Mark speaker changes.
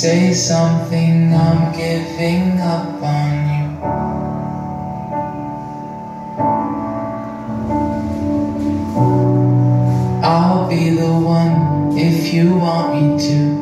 Speaker 1: say something, I'm giving up on you. I'll be the one if you want me to.